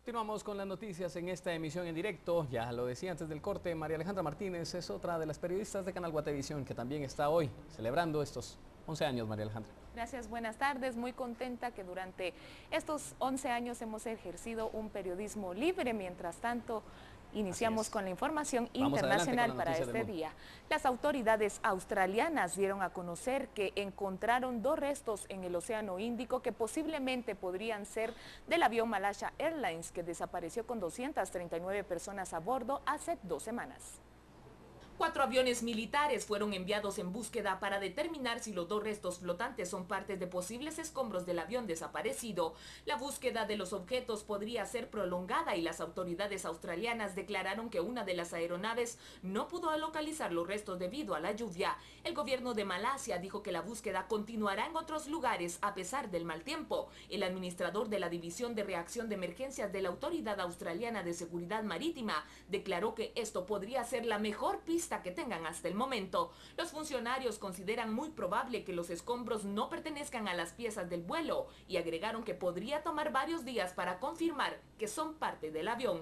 Continuamos con las noticias en esta emisión en directo. Ya lo decía antes del corte, María Alejandra Martínez es otra de las periodistas de Canal Guatevisión que también está hoy celebrando estos 11 años, María Alejandra. Gracias, buenas tardes. Muy contenta que durante estos 11 años hemos ejercido un periodismo libre. Mientras tanto, iniciamos con la información internacional para este día. Las autoridades australianas dieron a conocer que encontraron 2 restos en el Océano Índico que posiblemente podrían ser del avión Malaysia Airlines que desapareció con 239 personas a bordo hace 2 semanas. 4 aviones militares fueron enviados en búsqueda para determinar si los 2 restos flotantes son partes de posibles escombros del avión desaparecido. La búsqueda de los objetos podría ser prolongada y las autoridades australianas declararon que una de las aeronaves no pudo localizar los restos debido a la lluvia. El gobierno de Malasia dijo que la búsqueda continuará en otros lugares a pesar del mal tiempo. El administrador de la División de Reacción de Emergencias de la Autoridad Australiana de Seguridad Marítima declaró que esto podría ser la mejor pista que tengan hasta el momento. Los funcionarios consideran muy probable que los escombros no pertenezcan a las piezas del vuelo y agregaron que podría tomar varios días para confirmar que son parte del avión.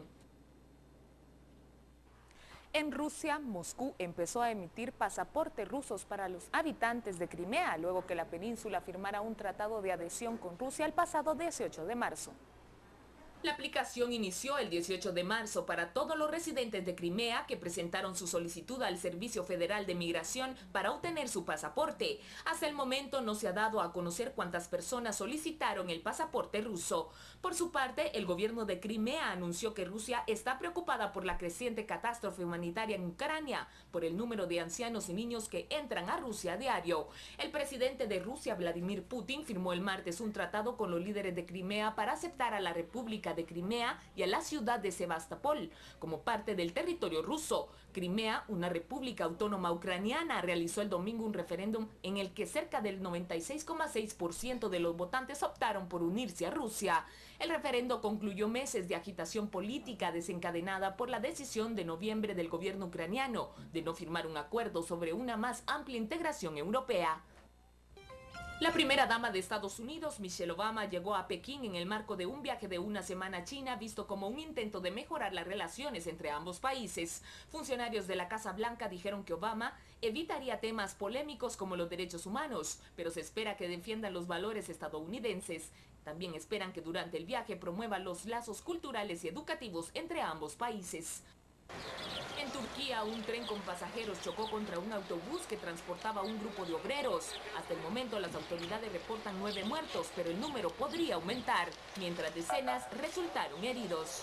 En Rusia, Moscú empezó a emitir pasaportes rusos para los habitantes de Crimea, luego que la península firmara un tratado de adhesión con Rusia el pasado 18 de marzo. La aplicación inició el 18 de marzo para todos los residentes de Crimea que presentaron su solicitud al Servicio Federal de Migración para obtener su pasaporte. Hasta el momento no se ha dado a conocer cuántas personas solicitaron el pasaporte ruso. Por su parte, el gobierno de Crimea anunció que Rusia está preocupada por la creciente catástrofe humanitaria en Ucrania, por el número de ancianos y niños que entran a Rusia a diario. El presidente de Rusia, Vladimir Putin, firmó el martes un tratado con los líderes de Crimea para aceptar a la República de Crimea y a la ciudad de Sebastopol como parte del territorio ruso. Crimea, una república autónoma ucraniana, realizó el domingo un referéndum en el que cerca del 96,6% de los votantes optaron por unirse a Rusia. El referendo concluyó meses de agitación política desencadenada por la decisión de noviembre del gobierno ucraniano de no firmar un acuerdo sobre una más amplia integración europea. La primera dama de Estados Unidos, Michelle Obama, llegó a Pekín en el marco de un viaje de una semana a China, visto como un intento de mejorar las relaciones entre ambos países. Funcionarios de la Casa Blanca dijeron que Obama evitaría temas polémicos como los derechos humanos, pero se espera que defiendan los valores estadounidenses. También esperan que durante el viaje promueva los lazos culturales y educativos entre ambos países. En Turquía, un tren con pasajeros chocó contra un autobús que transportaba a un grupo de obreros. Hasta el momento, las autoridades reportan 9 muertos, pero el número podría aumentar, mientras decenas resultaron heridos.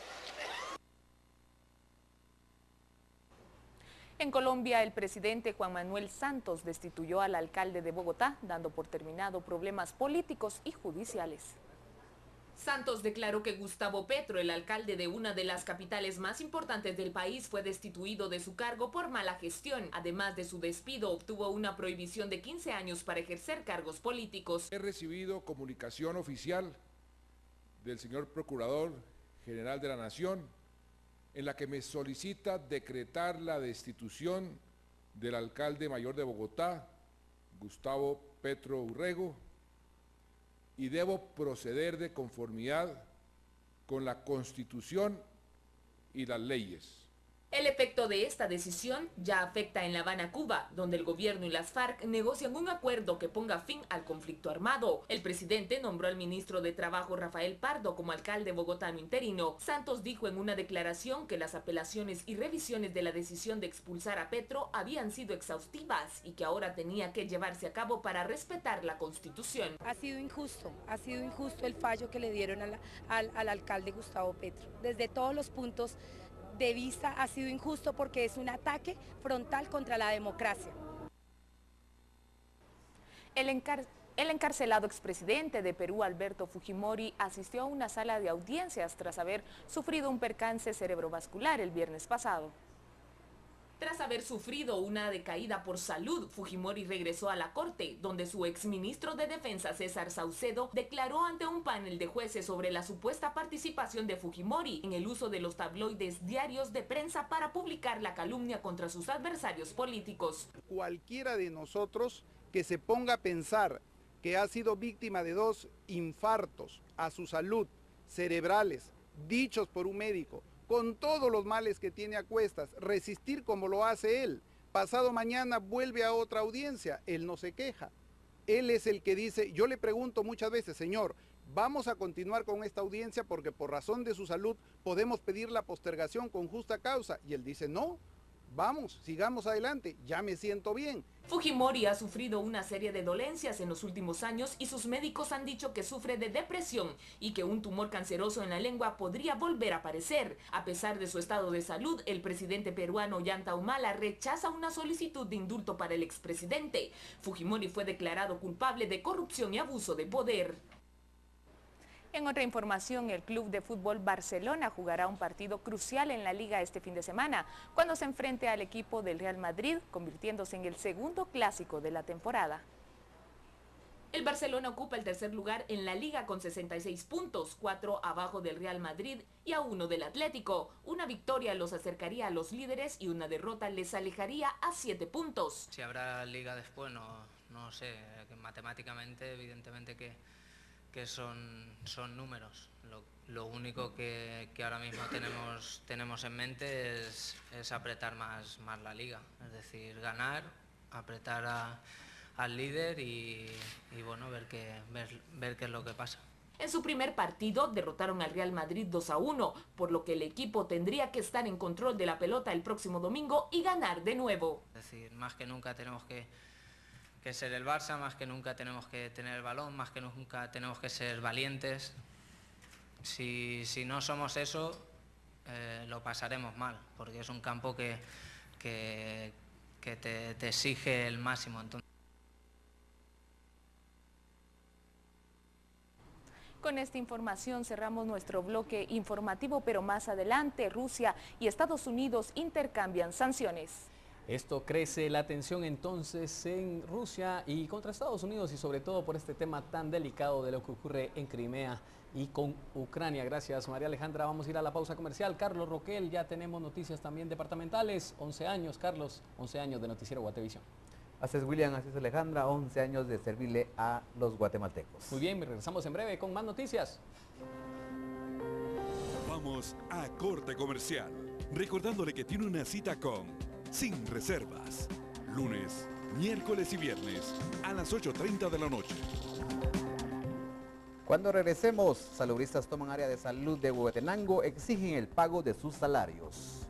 En Colombia, el presidente Juan Manuel Santos destituyó al alcalde de Bogotá, dando por terminado problemas políticos y judiciales. Santos declaró que Gustavo Petro, el alcalde de una de las capitales más importantes del país, fue destituido de su cargo por mala gestión. Además de su despido, obtuvo una prohibición de 15 años para ejercer cargos políticos. He recibido comunicación oficial del señor Procurador General de la Nación en la que me solicita decretar la destitución del alcalde mayor de Bogotá, Gustavo Petro Urrego, y debo proceder de conformidad con la Constitución y las leyes. El efecto de esta decisión ya afecta en La Habana, Cuba, donde el gobierno y las FARC negocian un acuerdo que ponga fin al conflicto armado. El presidente nombró al ministro de Trabajo Rafael Pardo como alcalde bogotano interino. Santos dijo en una declaración que las apelaciones y revisiones de la decisión de expulsar a Petro habían sido exhaustivas y que ahora tenía que llevarse a cabo para respetar la Constitución. Ha sido injusto el fallo que le dieron al alcalde Gustavo Petro. Desde todos los puntos de vista ha sido injusto porque es un ataque frontal contra la democracia. El encarcelado expresidente de Perú, Alberto Fujimori, asistió a una sala de audiencias tras haber sufrido un percance cerebrovascular el viernes pasado. Tras haber sufrido una decaída por salud, Fujimori regresó a la corte, donde su exministro de Defensa, César Saucedo, declaró ante un panel de jueces sobre la supuesta participación de Fujimori en el uso de los tabloides diarios de prensa para publicar la calumnia contra sus adversarios políticos. Cualquiera de nosotros que se ponga a pensar que ha sido víctima de 2 infartos a su salud cerebrales dichos por un médico, con todos los males que tiene a cuestas, resistir como lo hace él. Pasado mañana vuelve a otra audiencia, él no se queja. Él es el que dice, yo le pregunto muchas veces, señor, vamos a continuar con esta audiencia porque por razón de su salud podemos pedir la postergación con justa causa. Y él dice, no, vamos, sigamos adelante, ya me siento bien. Fujimori ha sufrido una serie de dolencias en los últimos años y sus médicos han dicho que sufre de depresión y que un tumor canceroso en la lengua podría volver a aparecer. A pesar de su estado de salud, el presidente peruano Ollanta Humala rechaza una solicitud de indulto para el expresidente. Fujimori fue declarado culpable de corrupción y abuso de poder. En otra información, el Club de Fútbol Barcelona jugará un partido crucial en la Liga este fin de semana, cuando se enfrente al equipo del Real Madrid, convirtiéndose en el segundo clásico de la temporada. El Barcelona ocupa el tercer lugar en la Liga con 66 puntos, 4 abajo del Real Madrid y a 1 del Atlético. Una victoria los acercaría a los líderes y una derrota les alejaría a 7 puntos. Si habrá Liga después, no sé, matemáticamente evidentemente que son números. Lo único que ahora mismo tenemos en mente es apretar más la liga, es decir, ganar, apretar al líder y bueno, ver qué es lo que pasa. En su primer partido derrotaron al Real Madrid 2-1, por lo que el equipo tendría que estar en control de la pelota el próximo domingo y ganar de nuevo. Es decir, más que nunca tenemos que ser el Barça, más que nunca tenemos que tener el balón, más que nunca tenemos que ser valientes. Si no somos eso, lo pasaremos mal, porque es un campo que te exige el máximo. Entonces, con esta información cerramos nuestro bloque informativo, pero más adelante Rusia y Estados Unidos intercambian sanciones. Esto crece la tensión entonces en Rusia y contra Estados Unidos y sobre todo por este tema tan delicado de lo que ocurre en Crimea y con Ucrania. Gracias, María Alejandra. Vamos a ir a la pausa comercial. Carlos Roquel, ya tenemos noticias también departamentales. 11 años, Carlos, 11 años de Noticiero Guatevisión. Así es, William, así es, Alejandra, 11 años de servirle a los guatemaltecos. Muy bien, regresamos en breve con más noticias. Vamos a corte comercial, recordándole que tiene una cita con Sin Reservas, lunes, miércoles y viernes a las 8:30 de la noche. Cuando regresemos, salubristas toman área de salud de Huehuetenango, exigen el pago de sus salarios.